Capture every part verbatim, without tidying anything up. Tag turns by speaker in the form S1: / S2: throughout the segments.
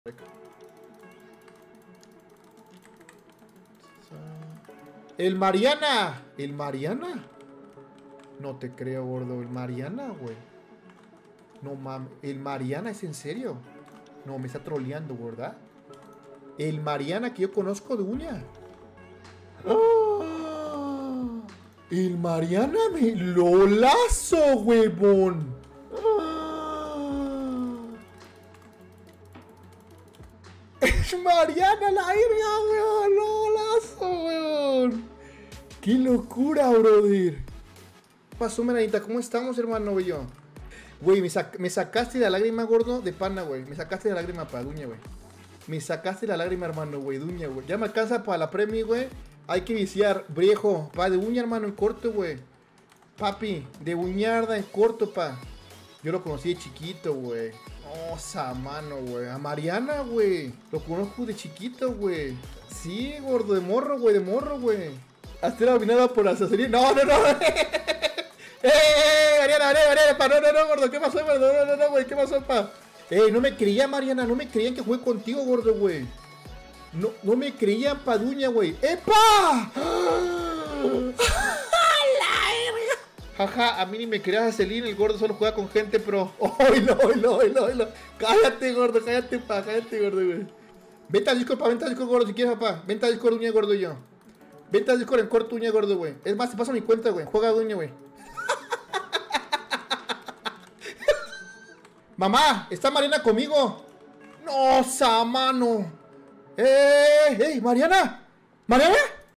S1: El Mariana. ¿El Mariana? No te creo, gordo. El Mariana, güey. No mames. ¿El Mariana es en serio? No, me está troleando, ¿verdad? El Mariana que yo conozco de uña. ¡Oh! El Mariana me lo lazo, huevón. ¡Oh! Es Mariana la verga, weón. Lo lazo, weón. Qué locura, brother. ¿Qué pasó, Menadita? ¿Cómo estamos, hermano, güey? Güey, me, sac me sacaste la lágrima, gordo, de pana, güey. Me sacaste la lágrima para Duña, güey. Me sacaste la lágrima, hermano, güey. Duña, güey. Ya me alcanza para la premio, güey. Hay que viciar, viejo. Pa, de uña, hermano, en corto, güey. Papi, de uñarda en corto, pa. Yo lo conocí de chiquito, güey. Oh, esa mano, güey. A Mariana, güey. Lo conozco de chiquito, güey. Sí, gordo, de morro, güey, de morro, güey. Hasta era dominada por asesoría. No, no, no. ¡Eh, Mariana, Mariana, Mariana, pa! No, no, no, gordo. ¿Qué pasó, gordo? No, no, no, güey. ¿Qué pasó, pa? Eh, no me creía, Mariana. No me creían que jugué contigo, gordo, güey. No, no me creían, Paduña, güey. ¡Epa! Jaja, a mí ni me creas a Celín, el gordo solo juega con gente pro. ¡Oilo, oilo, oilo, oilo! Cállate, gordo, cállate, pa, cállate, gordo, güey. Vente al Discord, pa, vente al Discord, gordo, si quieres, papá. Vente al Discord, Duña, gordo, y yo. Vente al Discord en corto, Duña, gordo, güey. Es más, te paso mi cuenta, güey. Juega Duña, güey. Mamá, ¿está Mariana conmigo? No, Samano. ¡Eh! ¡Eh! ¡Mariana! ¿Mariana?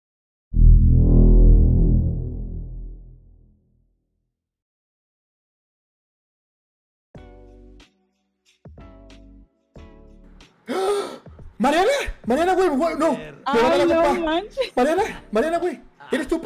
S1: ¿Mariana? ¿Mariana, güey? No.
S2: Ay, no manches.
S1: Mariana, Mariana, güey. ¿Eres tú, pa?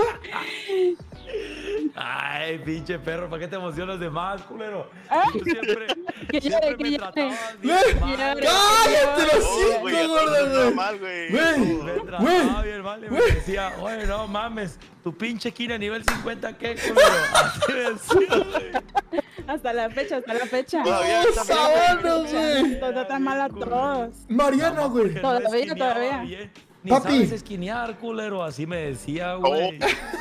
S3: Ay, pinche perro, ¿para qué te emocionas de más, culero?
S2: Ay,
S3: Tú siempre,
S2: que
S3: siempre
S2: llore,
S3: me
S2: que
S3: tratabas
S2: llore.
S3: bien mal.
S1: ¡Cállate los cinco,
S4: güey,
S1: gordo,
S4: mal,
S1: güey!
S4: güey.
S1: Güey,
S3: Me trataba
S1: güey,
S3: bien mal y me
S1: güey.
S3: decía, oye, no mames, tu pinche Kina nivel cincuenta, ¿qué, culero? Así me decía, güey.
S2: Hasta la fecha, hasta la fecha.
S4: Todavía
S1: ¡No,
S4: está bien,
S1: Sabano,
S4: güey.
S1: güey!
S2: Todo tan mal a todos.
S1: Mariana,
S3: No,
S1: güey.
S3: porque
S2: Todavía,
S3: esquineaba
S2: todavía.
S3: bien. Ni
S1: Papi.
S3: sabes esquinear, culero, así me decía, güey.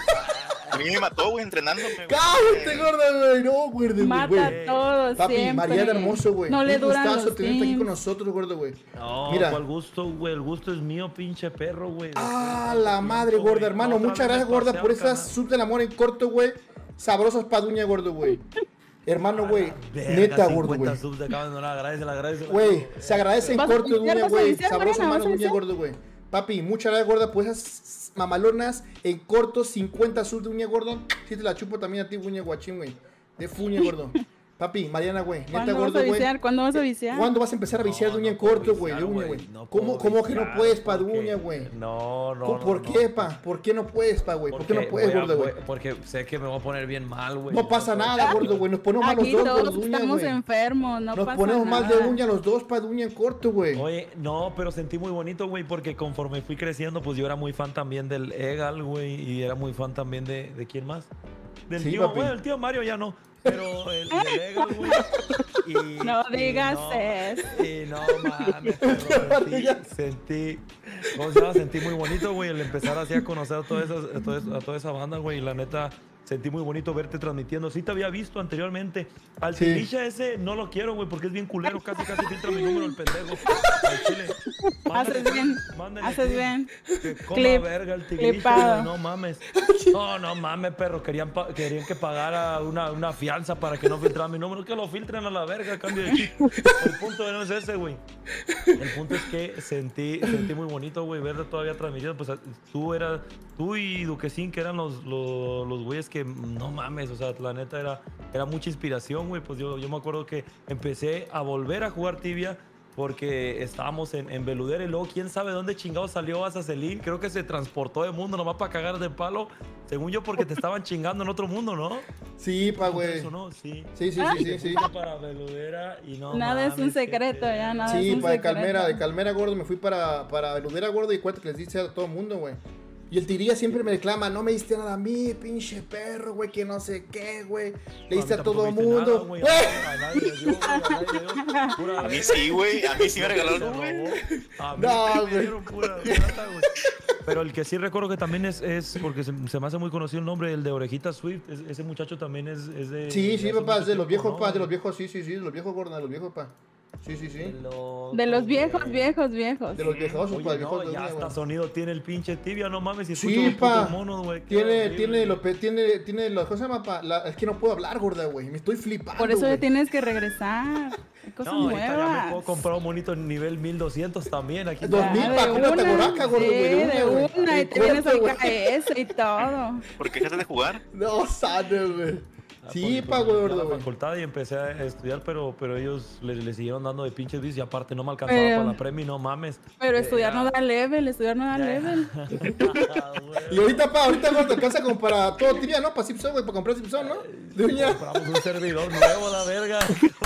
S4: A mí me mató, güey, entrenándome. güey.
S1: ¡Cállate, gordo, güey! No, güey,
S2: Mata
S1: güey.
S2: a todos
S1: Papi,
S2: siempre.
S1: Mariana hermoso, güey.
S2: No le
S1: Un
S2: duran
S1: gustazo
S2: los
S1: tenerte aquí con
S2: teams.
S1: nosotros, gordo, güey.
S3: No,
S1: Mira.
S3: ¿cuál gusto, güey? El gusto es mío, pinche perro, güey.
S1: Ah, la madre, gorda, hermano.
S3: Otra
S1: Muchas
S3: vez
S1: gracias,
S3: me
S1: gorda,
S3: pasé
S1: por
S3: al
S1: esas
S3: canal.
S1: sub del amor en corto, güey. Sabrosas paduña, gordo, güey. Hermano, güey.
S3: Verga,
S1: Neta, gordo,
S3: cincuenta
S1: güey.
S3: subs de acaban de donar, agradecela, agradecela.
S1: Güey, se agradece en
S2: ¿Vas a
S1: corto,
S2: viciar,
S1: duña,
S2: vas a
S1: güey.
S2: viciar,
S1: Sabrosa
S2: Mariana,
S1: mano,
S2: vas a
S1: duña,
S2: viciar?
S1: gordo, güey. Papi, muchas gracias, gorda, por esas mamalonas en corto, cincuenta subs de uña, gordo. Sí te la chupo también a ti, uña, guachín, güey. De fuña, gordo. Papi, Mariana, güey. Neta,
S2: ¿Cuándo vas
S1: gordo,
S2: a
S1: güey.
S2: viciar? ¿Cuándo vas a viciar?
S1: ¿Cuándo vas a empezar a viciar
S3: No,
S1: de uña en
S3: no puedo
S1: corto, güey? De
S3: viciar,
S1: uña,
S3: güey.
S1: güey.
S3: No
S1: ¿Cómo,
S3: puedo
S1: cómo que no
S3: viciar,
S1: puedes, pa, de
S3: porque-
S1: uña, güey?
S3: No, no,
S1: ¿Por,
S3: no,
S1: ¿por
S3: no,
S1: qué,
S3: no.
S1: pa? ¿Por qué no puedes, pa, güey? ¿Por qué
S3: Porque
S1: no puedes,
S3: voy a-
S1: gordo, güey?
S3: voy- Porque sé que me voy a poner bien mal, güey.
S1: No pasa nada, gordo, güey. Nos ponemos mal los
S2: Aquí
S1: dos,
S2: todos
S1: gordo, uña,
S2: estamos
S1: güey.
S2: enfermos, no
S1: Nos
S2: pasa
S1: ponemos
S2: nada.
S1: mal de uña los dos, pa, de uña en corto, güey.
S3: Oye, no, pero sentí muy bonito, güey, porque conforme fui creciendo, pues yo era muy fan también del Egal, güey, y era muy fan también de... ¿De quién más? Del
S1: Sí,
S3: tío,
S1: papi.
S3: bueno, el tío Mario ya no, pero el del Egal, güey. Y,
S2: No
S3: y
S2: digas
S3: no,
S2: eso.
S3: Y no mames, pero sentí, sentí, ¿cómo se llama? Sentí muy bonito, güey, el empezar así a conocer a toda esa, a toda esa, a toda esa banda, güey, y la neta... Sentí muy bonito verte transmitiendo. Sí te había visto anteriormente. Al
S1: Sí.
S3: Tilisha ese no lo quiero, güey, porque es bien culero. Casi, casi filtra mi número el pendejo. Al chile. Mándale,
S2: Haces bien,
S3: mándale
S2: haces
S3: clip,
S2: bien.
S3: Que coma
S2: Clip,
S3: verga el Tilisha,
S2: clipado.
S3: güey, no mames. No, no mames, perro. Querían, pa- querían que pagara una, una fianza para que no filtrara mi número. Que lo filtren a la verga a cambio de chip. El punto no es ese, güey. El punto es que sentí, sentí muy bonito, güey, verte todavía transmitiendo. Pues tú eras, tú y Duquesín, que eran los, los, los güeyes que no mames, o sea, la neta era, era mucha inspiración, güey. Pues yo, yo me acuerdo que empecé a volver a jugar Tibia porque estábamos en, en Beludera y luego quién sabe dónde chingado salió Azazelín. Creo que se transportó de mundo nomás para cagar de palo. Según yo, porque te estaban chingando en otro mundo, ¿no?
S1: Sí, pa, güey.
S3: Eso, ¿no? Sí.
S1: Sí, sí, sí, sí, sí.
S3: Fuiste para Beludera y no
S2: Nada es un
S3: mames, qué
S2: secreto,
S3: pedo.
S2: ya, nada es
S1: Sí,
S2: un
S1: pa, de
S2: secreto.
S1: Calmera, de Calmera, gordo. Me fui para, para Beludera, gordo, y cuenta que les dice a todo el mundo, güey. Y el Tiría siempre me reclama, no me diste nada a mí, pinche perro, güey, que no sé qué, güey. Le diste a todo el mundo.
S3: Güey, a nadie le dio, güey, a nadie le dio. Pura
S4: A mí
S3: verga.
S4: sí, güey. A mí sí me regalaron, güey.
S3: A mí
S1: No,
S3: sí me
S1: güey.
S3: dieron pura plata, güey. Pero el que sí recuerdo que también es, es porque se, se me hace muy conocido el nombre, el de Orejita Swift. Es- ese muchacho también es, es de.
S1: Sí, sí,
S3: hace
S1: papá,
S3: mucho
S1: es de los
S3: tiempo,
S1: viejos,
S3: ¿no?
S1: pa, de los viejos, sí, sí, sí, de los viejos, gorda, de los viejos, pa. Sí, sí, sí.
S3: De los,
S2: De los viejos,
S3: güey.
S2: viejos, viejos.
S1: De los viejos,
S3: Oye,
S1: pa,
S3: no,
S1: viejos de
S3: ya
S1: uña,
S3: hasta
S1: güey.
S3: sonido tiene el pinche tibia, no mames. Si
S1: Sí,
S3: escucho los
S1: pa.
S3: putos monos, güey. qué
S1: Tiene,
S3: horrible.
S1: tiene, lo, pe- tiene, tiene, lo, ¿cómo se llama, pa? La- es que no puedo hablar, gorda, güey, me estoy flipando,
S2: Por eso ya
S1: güey.
S2: tienes que regresar. Hay cosas
S3: No, ahorita ya me puedo
S2: nuevas.
S3: comprar un monito nivel mil doscientos también. Aquí
S1: Dos
S2: Ya,
S1: mil,
S2: de
S1: pa, cómprate
S2: una,
S1: Boraca, gordo,
S2: sí,
S1: güey, de una,
S2: de
S1: güey.
S2: una, y
S1: En
S2: te vienes
S1: corto,
S2: al
S1: güey.
S2: K S y todo.
S4: ¿Por qué dejaste de jugar?
S1: No, sano, güey.
S3: Ah,
S1: Sí,
S3: porque,
S1: pa,
S3: pues,
S1: gordo,
S3: fui a la
S1: güey.
S3: facultad y empecé a estudiar, pero, pero ellos le, le siguieron dando de pinches bis y aparte no me alcanzaba
S2: Pero-
S3: para la premio, no mames.
S2: Pero
S3: Eh,
S2: estudiar
S3: ya.
S2: no da level, estudiar no da
S3: Ya.
S2: level.
S3: Ah, güey.
S1: Y ahorita, pa, ahorita, gordo, te alcanza como para todo tibia, ¿no? Para Simpson, güey, para comprar Simpson, ¿no? De uña.
S3: Compramos un servidor nuevo, la verga.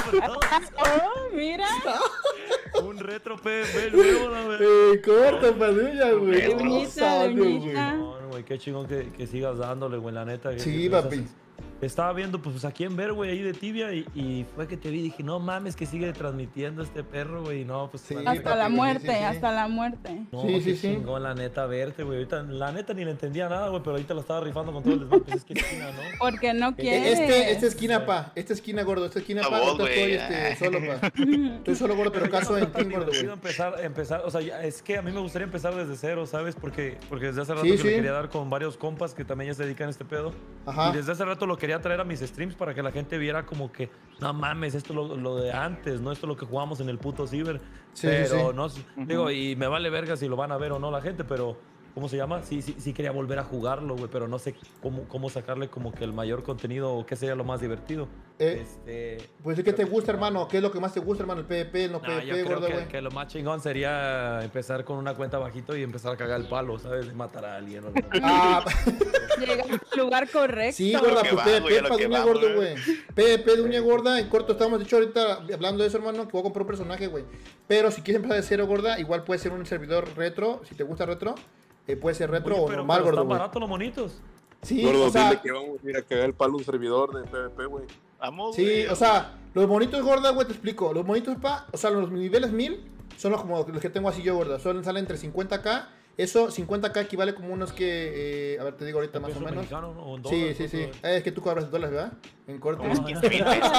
S2: Oh, mira.
S3: Un retro P F nuevo, la verga.
S1: Eh, corta, pa, de uña, güey.
S4: De
S1: No,
S2: uñita,
S1: sano,
S2: de
S1: güey.
S2: uñita.
S3: No, güey, qué chingón que, que sigas dándole, güey, la neta. que-
S1: Sí,
S3: que
S1: papi.
S3: esas- Estaba viendo, pues, aquí en ver, güey, ahí de tibia y, y fue que te vi y dije, no mames, que sigue transmitiendo este perro, güey. Y no, pues,
S1: Sí,
S3: la neta,
S2: Hasta
S1: papi,
S2: la
S1: sí,
S2: muerte,
S1: sí, sí.
S2: hasta la muerte.
S3: no,
S1: Sí,
S3: qué
S1: sí, sí.
S3: chingón, la neta, verte, güey. Ahorita, la neta ni le entendía nada, güey, pero ahorita lo estaba rifando con todo el desmadre. Pues es que esquina, ¿no?
S2: Porque no
S1: Eh,
S2: quieres.
S1: Este, esta esquina, pa. Esta esquina, gordo. Esta esquina,
S4: La
S1: pa.
S4: voz,
S1: Ahorita estoy
S4: güey.
S1: este, solo, pa. Estoy solo, gordo, pero caso en team, gordo,
S3: Quiero
S1: güey.
S3: empezar, empezar, o sea, ya- es que a mí me gustaría empezar desde cero, ¿sabes? Porque, porque desde hace rato
S1: Sí,
S3: que
S1: sí.
S3: le quería dar con varios compas que también ya se dedican a este pedo.
S1: Ajá.
S3: Y desde hace rato lo quería traer a mis streams para que la gente viera como que, no mames, esto es lo, lo de antes, no esto es lo que jugamos en el puto ciber.
S1: Sí,
S3: pero
S1: sí, sí.
S3: no, sé, digo, y me vale verga si lo van a ver o no la gente, pero ¿cómo se llama? Sí, sí, sí quería volver a jugarlo, güey, pero no sé cómo, cómo sacarle como que el mayor contenido o qué sería lo más divertido.
S1: Eh,
S3: Este...
S1: Pues, ¿qué te gusta, hermano? ¿Qué es lo que más te gusta, hermano? ¿El PvP, el no
S3: No, yo
S1: PvP,
S3: creo
S1: gordo,
S3: que,
S1: güey?
S3: que lo más chingón sería empezar con una cuenta bajito y empezar a cagar el palo, ¿sabes? De matar a alguien. O
S1: Ah,
S2: Llegar al lugar correcto.
S1: sí, gorda,
S4: que
S1: pues
S4: va, güey, a
S1: PvP
S4: lo
S1: pa'
S4: que
S1: de uña
S4: vamos,
S1: gordo,
S4: güey.
S1: güey. PvP de uña gorda, en corto estábamos, de hecho, ahorita hablando de eso, hermano, que voy a comprar un personaje, güey. Pero si quieres empezar de cero, gorda, igual puede ser un servidor retro, si te gusta retro, eh, puede ser retro
S3: Oye,
S1: o
S3: pero,
S1: normal,
S3: pero
S1: gordo,
S3: están
S1: güey.
S3: baratos los monitos.
S1: Sí,
S5: Gordo,
S1: o sea,
S5: dile que vamos a ir a cagar el palo un servidor de PvP, güey.
S4: Vamos,
S1: sí,
S4: güey.
S1: o sea, los monitos gorda, güey, te explico. Los monitos, pa, o sea, los niveles mil son los como los que tengo así yo, gorda. Son, salen entre cincuenta K. Eso, cincuenta K equivale como unos que, eh, a ver, te digo ahorita más o
S3: Peso
S1: menos.
S3: mexicano, ¿no? O en
S1: Sí,
S3: dólares,
S1: sí, sí.
S3: ¿cuánto?
S1: Eh, es que tú cobras dólares, ¿verdad? En corte.
S3: Ah,
S4: quince mil pesos.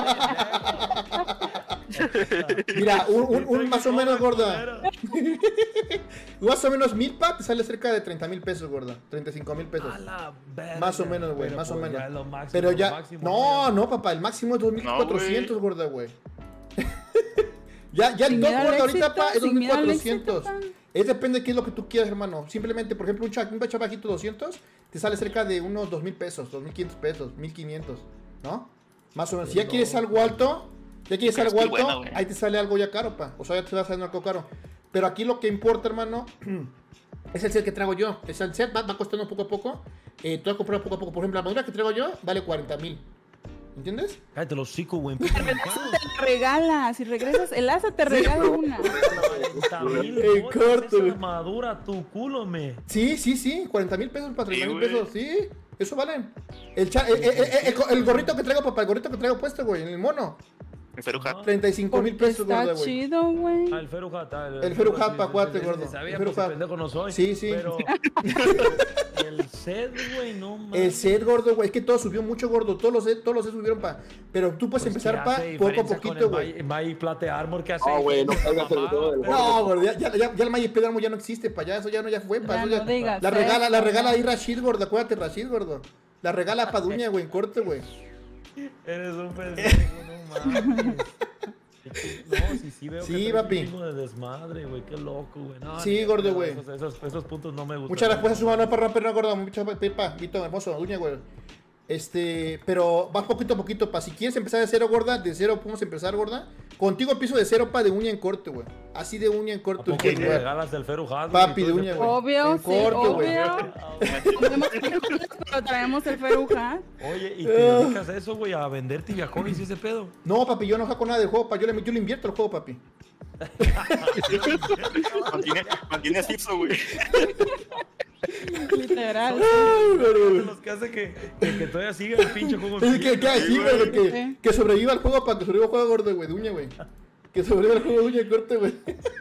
S1: Mira, un, un, un más o menos, gorda. Más o menos mil, pa, te sale cerca de treinta mil pesos, gorda. treinta y cinco mil pesos.
S3: A la verga.
S1: Más o menos, güey,
S3: Pero,
S1: más o
S3: pues,
S1: menos.
S3: ya es lo máximo,
S1: Pero
S3: lo
S1: ya.
S3: máximo,
S1: No,
S3: güey.
S1: no, papá, el máximo es dos mil cuatrocientos,
S4: No,
S1: gorda, güey. ya, ya el
S2: Sin
S1: top,
S2: miedo al
S1: gorda, ahorita,
S2: éxito,
S1: pa, es dos
S2: sin
S1: mil
S2: miedo al
S1: cuatrocientos.
S2: éxito,
S1: Es depende de qué es lo que tú quieras, hermano. Simplemente, por ejemplo, un chat, un bajito doscientos te sale cerca de unos dos mil pesos, dos mil quinientos pesos, mil quinientos, ¿no? Más o menos. Si ya quieres algo alto, ya quieres
S4: Pero
S1: algo
S4: es
S1: alto,
S4: que buena, güey.
S1: ahí te sale algo ya caro, pa. O sea, ya te va saliendo algo caro. Pero aquí lo que importa, hermano, es el set que traigo yo. Es el set, va, va costando poco a poco. Eh, tú vas a comprar poco a poco. Por ejemplo, la armadura que traigo yo vale cuarenta mil. ¿Entiendes?
S3: Cállate los hocico, güey. puto mexicano.
S2: Te la regala. Si regresas, el asa te regala una.
S3: cuarenta mil
S1: En
S3: bolas
S1: corto,
S3: esa
S1: güey.
S3: armadura, tu culo, me.
S1: Sí, sí, sí. cuarenta mil pesos para treinta
S4: Sí,
S1: mil
S4: güey.
S1: pesos. Sí, eso valen. El, cha- el, el- el- el- el gorrito que traigo, papá. El gorrito que traigo puesto, güey. En el mono.
S4: El Feruja.
S1: treinta y cinco mil
S2: Porque
S1: pesos,
S2: está
S1: gorda, güey.
S2: chido, güey.
S3: Ah, el Feruja. ah,
S1: El Feruja,
S3: sí,
S1: pa'
S3: sí,
S1: cuate,
S3: sí,
S1: gordo.
S3: sí, sabía,
S1: El
S3: pues,
S1: Feruja.
S3: pendejo no soy.
S1: Sí, sí.
S3: Pero el set, güey, no mames.
S1: El set, gordo, güey. Es que todo subió mucho, gordo. Todos los set, todos los set subieron, pa. Pero tú puedes
S3: Pues,
S1: empezar,
S3: ¿qué
S1: pa,
S3: hace
S1: poco a
S3: diferencia con
S1: poquito,
S3: el
S1: güey.
S3: My, My Plate Armor que hace.
S5: No, güey, no
S3: diferencia,
S5: caigas en el
S3: mamá?
S5: dedo del gordo.
S1: No, gordo, ya, ya, ya, ya el Magic Pedamo ya no existe, pa. Ya eso ya no ya fue, pa.
S2: Ya
S1: Eso
S2: no
S1: ya-
S2: digas
S1: la regala,
S2: eso,
S1: la regala
S2: no.
S1: ahí Rashid, gordo. Acuérdate, Rashid, gordo. La regala Paduña, güey, en corte, güey.
S3: Eres un pendejo, no mames. No, sí, sí veo
S1: Sí,
S3: que traes
S1: papi.
S3: un chingo de desmadre, güey, qué loco, güey. No,
S1: Sí,
S3: ni-
S1: gordo,
S3: pero
S1: güey.
S3: Esos, esos, esos puntos no me gustan.
S1: Muchas gracias, su mano para romper, no, gordo. Muchas pepa, Vito, hermoso, Duña, güey. Este, pero vas poquito a poquito, pa. Si quieres empezar de cero, gorda, de cero podemos empezar, gorda. Contigo empiezo de cero, pa, de uña en corte, güey. Así de uña en
S3: ¿A
S1: corte,
S3: poco
S1: güey.
S3: me regalas el Feruja?
S1: Papi de uña, güey.
S2: Obvio,
S1: En
S2: sí,
S1: corte, güey.
S2: obvio. Comemos frijoles, pero traemos el feruja.
S3: Oye, ¿y te dedicas a eso, güey? A vender tibiacoins y ese pedo.
S1: No, papi, yo no saco nada del juego, pa. Yo le, yo le invierto al juego, papi.
S4: Mantiene, mantiene a Cipso, güey.
S2: Literal.
S1: Ay, gordo, güey.
S3: Los que hace que, que, que todavía siga el pinche juego. en
S1: Es
S3: pie,
S1: que, que así,
S3: güey.
S1: güey, que,
S2: Sí.
S1: que sobreviva el juego para que sobreviva el juego gordo, güey, de uña, güey. Que sobreviva el juego de uña corte, güey.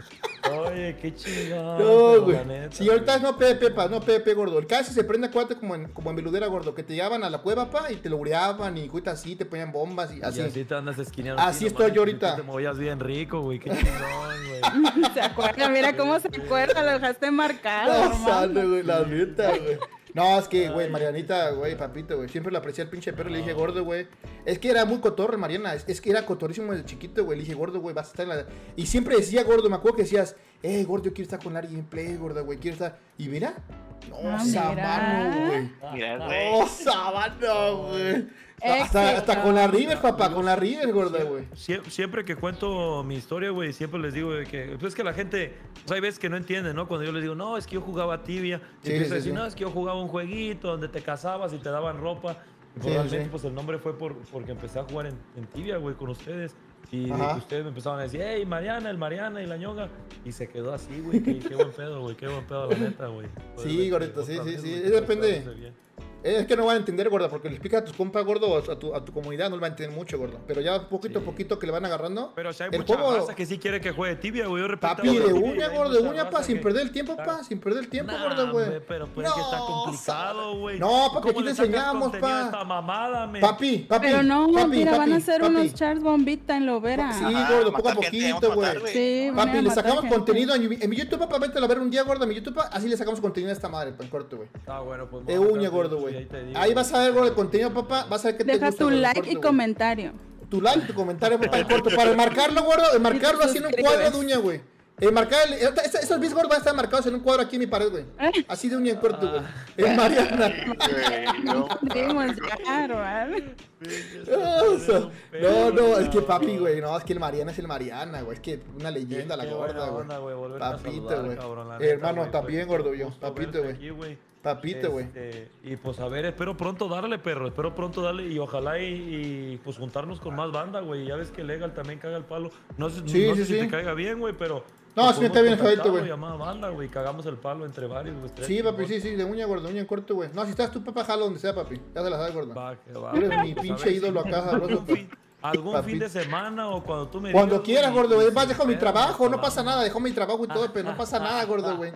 S3: Oye, qué chingado.
S1: No,
S3: pero
S1: güey.
S3: la neta,
S1: Si ahorita
S3: güey.
S1: no PvP, pa, no PvP, gordo. El casi se prende acuérdate como en, como en veludera, gordo. Que te llevaban a la cueva, pa, y te lo bureaban y cuita así, te ponían bombas y
S3: Y
S1: así.
S3: así te andas esquineando.
S1: Así
S3: no
S1: estoy
S3: mames,
S1: yo
S3: tú
S1: ahorita.
S3: Te movías bien rico, güey. Qué chingón, güey.
S2: Se acuerda, mira cómo se acuerda, lo dejaste marcado,
S1: No,
S2: hermano.
S1: sale, güey, la neta, güey. No, es que, güey, Marianita, güey, papito, güey. Siempre lo aprecié al pinche perro. Le dije, gordo, güey. Es que era muy cotorro, Mariana. Es, es que era cotorrísimo desde chiquito, güey. Le dije, gordo, güey, vas a estar en la. Y siempre decía, gordo, me acuerdo que decías, eh, gordo, yo quiero estar con Larry Gameplay, gordo, güey, quiero estar. Y mira, no,
S2: Ah,
S1: sabano,
S2: mira.
S1: güey.
S4: Mira, güey.
S1: No, sabano, güey.
S2: Éxito.
S1: Hasta, hasta con la River, papá, con la River, gorda, güey.
S3: Sie- Siempre que cuento mi historia, güey, siempre les digo de que, pues que la gente, pues hay veces que no entiende, ¿no? Cuando yo les digo, no, es que yo jugaba tibia, y
S1: Sí,
S3: empieza
S1: sí,
S3: a decir,
S1: sí.
S3: no, es que yo jugaba un jueguito donde te casabas y te daban ropa. Y pues,
S1: Sí,
S3: realmente,
S1: sí.
S3: pues el nombre fue por, porque empecé a jugar en, en tibia, güey, con ustedes. Y de
S1: Ajá.
S3: que ustedes me empezaban a decir, hey, Mariana, el Mariana y la ñonga. Y se quedó así, güey, qué, qué buen pedo, güey, qué buen pedo, la neta, güey.
S1: Sí, gordito, sí, sí, sí, eso depende. Es que no van a entender, gorda, porque le explicas a tus compas, gordo, o a tu, a tu comunidad, no lo van a entender mucho, gordo. Pero ya poquito a
S3: Sí.
S1: poquito que le van agarrando.
S3: Pero si hay
S1: el
S3: mucha
S1: juego-
S3: raza que sí quiere que juegue tibia, güey. Yo repito,
S1: Papi,
S3: güey,
S1: de
S3: tibia, y
S1: uña,
S3: hay
S1: gordo, de
S3: mucha
S1: uña, pa,
S3: raza
S1: sin
S3: que-
S1: perder el tiempo, pa,
S3: Claro.
S1: sin perder el tiempo,
S3: Nah,
S1: gordo, güey.
S3: hombre, pero pues es que está complicado, güey.
S1: No, papi,
S3: ¿Cómo
S1: aquí
S3: le
S1: te
S3: sacas
S1: enseñamos,
S3: contenido a
S1: pa.
S3: esta mamada, men?
S1: Papi, papi.
S2: Pero no,
S1: papi,
S2: mira, van
S1: papi,
S2: a hacer
S1: papi.
S2: unos charts bombita en Lovera.
S1: Sí,
S4: Ajá,
S1: gordo, poco a
S4: matar gente,
S1: poquito,
S4: vamos a matar,
S1: güey.
S2: Sí, van a
S1: Papi, le
S2: matar
S1: sacamos
S2: gente.
S1: contenido en, mi- en mi YouTube, papá, vete a ver un día, gordo, en mi YouTube, pa, así le sacamos contenido a esta madre, pa, en corto, güey.
S3: Ah, bueno, pues.
S1: De
S3: vamos a
S1: uña,
S3: matar,
S1: gordo,
S3: y
S1: güey.
S3: ahí te digo,
S1: Ahí vas a ver, gordo, el contenido, papá, vas a ver qué te
S2: Deja
S1: gusta,
S2: tu
S1: gordo, en
S2: like
S1: corto,
S2: y
S1: güey.
S2: comentario.
S1: Tu like, tu comentario, papá, en corto, para enmarcarlo, gordo, enmarcarlo
S2: Y te
S1: así en un
S2: suscribes.
S1: cuadro de uña, güey. Enmarcar, el- esta- esta- estos bis gordos van a estar marcados en un cuadro aquí en mi pared, güey. Así de uña en corto, güey. Es Mariana.
S4: Güey, no.
S2: Dimos, claro, ¿vale?
S1: O sea, no, no, es que papi, güey, no, es que el Mariana es el Mariana, güey, es que una leyenda la
S3: Qué
S1: gorda,
S3: buena
S1: güey.
S3: onda, güey, volverte a
S1: Papito,
S3: saludar,
S1: güey.
S3: cabrón, la
S1: Eh,
S3: neta,
S1: hermano,
S3: güey,
S1: también,
S3: pues,
S1: gordo, yo,
S3: gusto
S1: papito,
S3: verte
S1: güey.
S3: aquí, güey.
S1: Papito, güey.
S3: Este, y pues a ver, espero pronto darle, perro, espero pronto darle y ojalá y, y, pues juntarnos con más banda, güey. Ya ves que Legal también caga el palo. No sé,
S1: Sí,
S3: no
S1: sí,
S3: sé si
S1: sí.
S3: te caiga bien, güey, pero...
S1: No,
S3: pues,
S1: sí me está bien,
S3: podemos
S1: Fabito, güey.
S3: contactarlo, llamada banda, güey, cagamos el palo entre varios, güey. tres,
S1: Sí, papi,
S3: chingón.
S1: sí, sí, de uña, gordo, uña en corto, güey. No, si estás tú, papá, jalo donde sea, papi. Ya se la sabes, gordo.
S3: Va, que va.
S1: Eres mi
S3: Pues, a
S1: pinche
S3: ver si
S1: ídolo acá, sabroso,
S3: algún
S1: pa.
S3: fin- Algún
S1: Papi.
S3: fin de semana o cuando tú me
S1: Cuando
S3: digas,
S1: quieras,
S3: güey,
S1: gordo, güey.
S3: y
S1: Vas,
S3: sin
S1: dejo mi
S3: pedo,
S1: trabajo, no
S3: nos
S1: pasa
S3: vamos.
S1: nada, dejo mi trabajo y todo, pero no pasa nada, gordo, güey.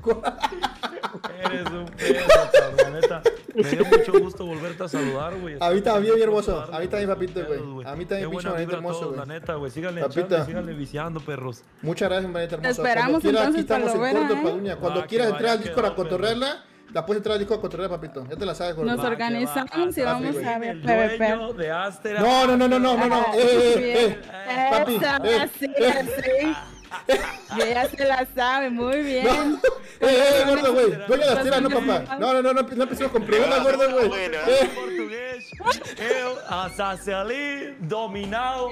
S3: Eres un pedo, cabrón, la neta. Me dio mucho gusto volverte a saludar, güey.
S1: A mí también, mi hermoso.
S3: Darle,
S1: A mí también,
S3: güey,
S1: papito,
S3: sin
S1: güey.
S3: pedos,
S1: A mí también,
S3: Qué
S1: pinche
S3: buena
S1: manito
S3: vibra a
S1: hermoso,
S3: todos,
S1: güey.
S3: La neta, güey. Síganle
S1: Papita.
S3: echando, síganle viciando, perros.
S1: Muchas gracias, manita hermosa.
S2: esperamos,
S1: Cuando quiera, aquí
S2: entonces,
S1: estamos en
S2: Palovera,
S1: corto,
S2: ¿eh?
S1: Paduña. Cuando
S3: Va, que
S1: quieras
S3: vaya,
S1: entrar al
S3: que
S1: Discord a
S3: va, perro.
S1: cotorrearla, la puedes entrar al Discord a cotorrear, papito. Ya te la sabes, gordo.
S2: Nos
S3: Va, que va.
S2: organizamos y
S3: Hasta
S2: vamos
S1: güey.
S2: a ver
S3: El
S2: PvP.
S3: dueño de Aster.
S1: No, no, no, no, no, no, no.
S2: Ah,
S1: Eh, eh,
S2: bien.
S1: eh, eh. Papi,
S2: Eso,
S1: eh,
S2: así,
S1: eh.
S2: así. Y ella se la sabe, muy bien.
S1: No, eh, eh, gordo, güey. Dueño de Astera, no, papá. No, no, no, no, no empecemos con preguntas, gordo, güey.
S4: Güey, le va-
S1: Eh,
S3: Portugués. Eu, Azazelí, dominado.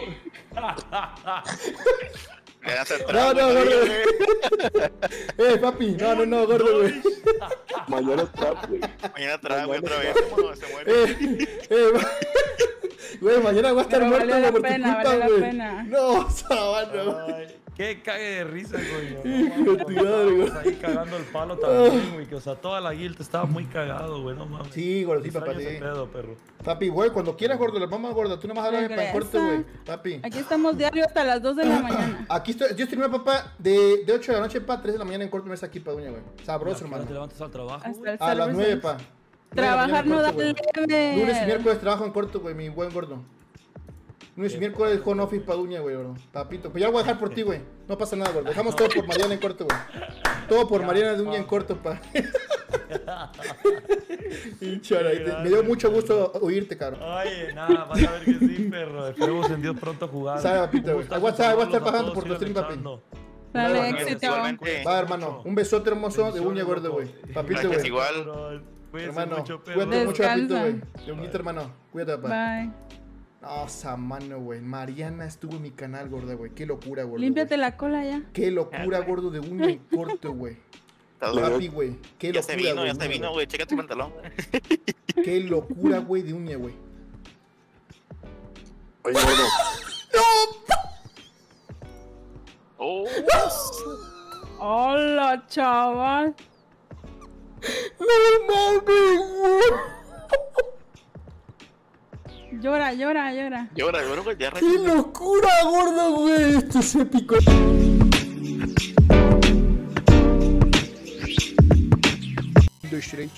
S4: Le das el
S1: No,
S4: trago,
S1: no,
S4: güey.
S1: gordo. Eh, papi, no, no, no, gordo, güey.
S5: Mañana trap, güey.
S4: Mañana trago otra vez. ¿Cómo se muere?
S1: Eh, eh, güey, mañana voy a estar
S2: Pero
S1: muerto,
S2: valió la
S1: güey, por tu
S2: pena,
S1: culpa,
S2: valió la
S1: güey.
S2: pena.
S1: No, sabano, güey.
S3: Ay, qué cague de risa, güey.
S1: Hijo de tu madre, güey.
S3: Ahí cagando el palo también, güey. Que, o sea, toda la guild estaba muy cagado, güey. No mames.
S1: Sí, gordo, sí,
S3: Extraño
S1: papá,
S3: ese
S1: sí.
S3: pedo, perro.
S1: Papi, güey, cuando quieras, gordo, la vamos gorda. Tú nomás hablas para el corto, güey. Papi.
S2: Aquí estamos diario hasta las dos de la mañana.
S1: Aquí estoy, yo streamé, papá, de, de ocho de la noche, pa, tres de la mañana en corto mes aquí, pa, dueña, güey. Sabroso,
S3: ¿A qué hora te
S1: hermano.
S3: levantas al trabajo,
S2: Hasta
S3: güey?
S2: el
S1: A las
S2: service.
S1: nueve, pa.
S2: Trabajar no da
S1: Lunes y
S2: leve.
S1: miércoles trabajo en corto, güey, mi buen gordo. Lunes y miércoles home office pa' Duña, güey, bro. Papito, pues ya lo voy a dejar por ti, güey. No pasa nada, gordo. Dejamos todo por Mariana en corto, güey. Todo por Mariana de Duña en corto, pa. Pinche hora, te- Me dio mucho gusto oírte, cabrón.
S3: Oye, nada, vas a ver que sí, perro. Esperemos en Dios pronto jugar.
S1: Sabe, papito,
S3: Un
S1: güey.
S3: gustazo
S1: Voy a estar- voy a estar
S3: saludarlos
S1: pasando
S3: todos,
S1: por tu
S3: sigan
S1: stream, papi.
S3: echando.
S2: Dale,
S1: Igualmente,
S2: éxito.
S4: igualmente.
S1: Va, hermano. Un besote hermoso de Uña, gordo, güey. Papito,
S4: Gracias,
S1: güey.
S4: igual.
S3: Cabrón, cuídense
S1: Hermano,
S3: mucho, perro.
S1: cuídate mucho, papito, güey.
S2: Descansa.
S1: De Uñita, hermano. Cuídate, papá.
S2: Bye.
S1: No, Samano, güey. Mariana estuvo en mi canal, gorda, güey. Qué locura, gordo.
S2: Límpiate
S1: güey.
S2: la cola ya.
S1: Qué locura, gordo, de uña en corto, güey.
S4: Está
S5: Le
S4: duro.
S1: Papi, güey. Qué
S4: Ya
S1: locura,
S4: se vino,
S1: güey,
S4: ya se
S1: uña,
S4: vino, güey. Checa tu pantalón.
S1: Qué locura, güey, de uña, güey.
S5: Oye, gordo.
S4: Oh,
S2: Hola, chaval.
S1: No mames.
S2: Llora, llora, llora.
S4: Llora, llora, güey, ya
S1: ¡Qué locura, gordo, güey! Esto es épico. Dois, três.